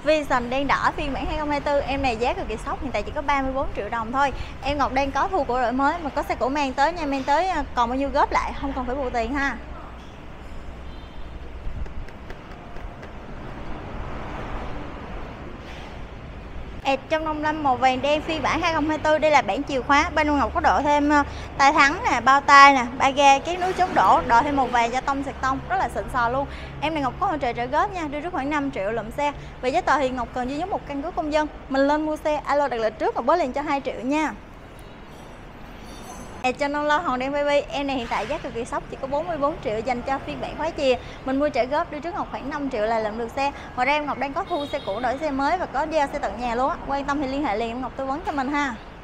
Vision đen đỏ phiên bản 2024, em này giá cực kỳ sốc, hiện tại chỉ có 34 triệu đồng thôi. Em Ngọc đang có thu của đổi mới mà có xe cũ mang tới nha, mang tới còn bao nhiêu góp lại, không cần phải bù tiền ha. Trong 55 màu vàng đen phiên bản 2024, đây là bản chìa khóa. Bên Ngọc có độ thêm tay thắng nè, bao tay nè, ba ga, cái núi chống đổ, độ thêm màu vàng cho tông sạc tông, rất là xịn sò luôn. Em này Ngọc có hỗ trợ trợ góp nha, đưa trước khoảng 5 triệu lụm xe. Về giấy tờ thì Ngọc cần duy nhất một căn cước công dân. Mình lên mua xe, alo đặt lịch trước và bớt liền cho 2 triệu nha. Cho non lo hòn đen baby, em này hiện tại giá cực kỳ sốc, chỉ có 44 triệu dành cho phiên bản khóa chìa. Mình mua trả góp đưa trước Ngọc khoảng 5 triệu là lượm được xe. Ngoài ra em Ngọc đang có thu xe cũ đổi xe mới và có giao xe tận nhà luôn á. Quan tâm thì liên hệ liền, em Ngọc tư vấn cho mình ha.